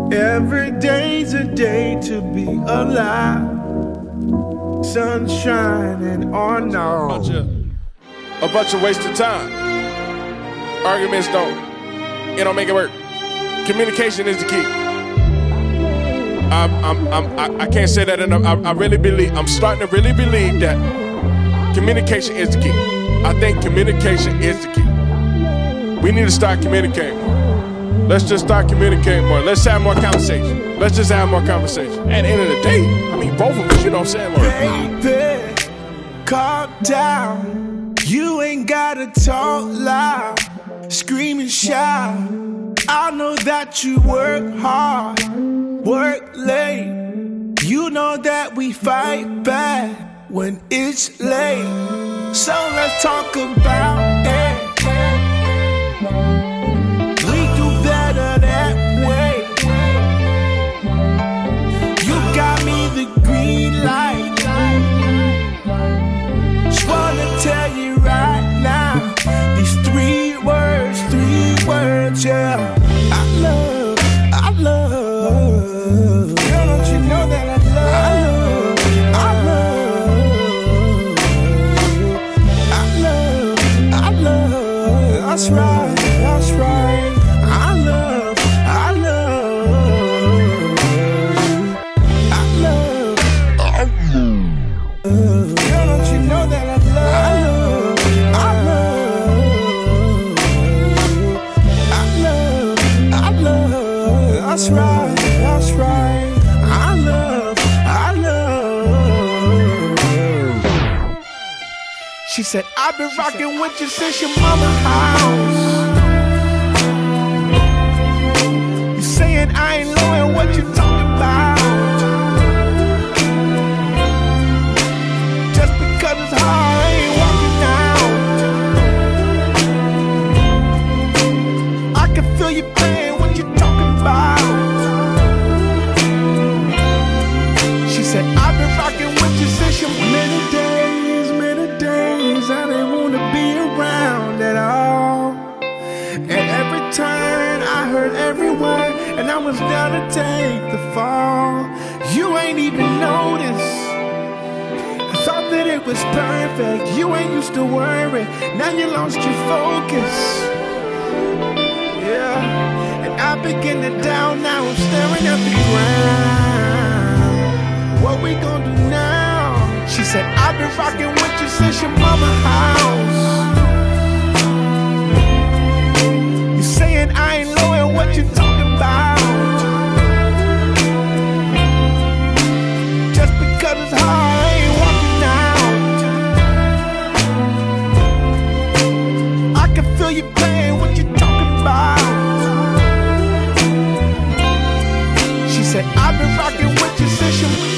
Every day's a day to be alive. Sun shining on all. A bunch of wasted time. Arguments don't make it work. Communication is the key. I can't say that enough. I'm starting to really believe that communication is the key. I think communication is the key. We need to start communicating more. Let's just start communicating more. Let's have more conversation. Let's just have more conversation. At the end of the day, I mean, both of us, you know what I'm saying, Lord? Baby, calm down. You ain't gotta talk loud, scream and shout. I know that you work hard, work late. You know that we fight back when it's late. So let's talk about it. We do better that way. You got me the green light. Just wanna tell you right now, these three words, yeah. I love. Girl, don't you know that I love. That's right. I love. Girl, don't you know that I love. That's right. I love. She said, I've been rocking with you since your mama's house. You saying I ain't knowing what you talking about. Just because it's hard, I ain't walking out. I can feel you pain, what you talking about. She said, I've been rocking with you since your many days. I didn't want to be around at all. And every time I heard every word, and I was down to take the fall. You ain't even noticed. I thought that it was perfect. You ain't used to worry. Now you lost your focus. Yeah. And I begin to doubt now. I'm staring at the ground. What we gonna do now? She said, I've been rocking with you since your mama's house. You saying I ain't knowing what you talking about. Just because it's hard, I ain't walking out. I can feel you pain, what you talking about. She said, I've been rocking with you since your